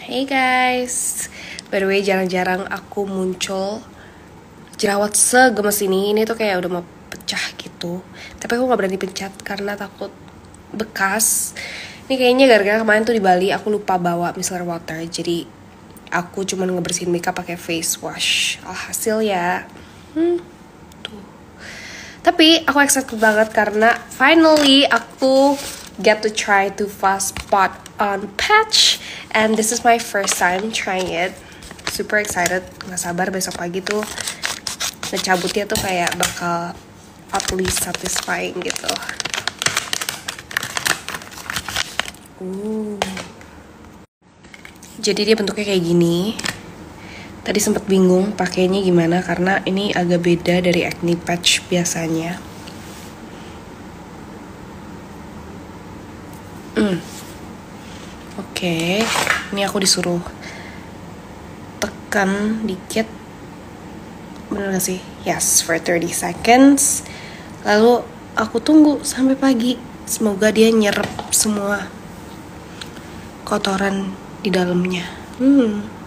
Hey guys, by the way jarang-jarang aku muncul jerawat segemes ini. Ini tuh kayak udah mau pecah gitu. Tapi aku gak berani pencet karena takut bekas. Ini kayaknya gara-gara kemarin tuh di Bali aku lupa bawa micellar water. Jadi aku cuma ngebersihin makeup pakai face wash. Alhasil ya tuh. Tapi aku excited banget karena finally aku get to try to fast spot on patch, and this is my first time trying it. Super excited, nggak sabar besok pagi tuh ngecabutnya tuh kayak bakal at least satisfying gitu. Jadi dia bentuknya kayak gini. Tadi sempat bingung pakainya gimana karena ini agak beda dari acne patch biasanya. Oke, ini aku disuruh tekan dikit. Bener gak sih? Yes, for 30 seconds. Lalu aku tunggu sampai pagi. Semoga dia nyerap semua kotoran di dalamnya.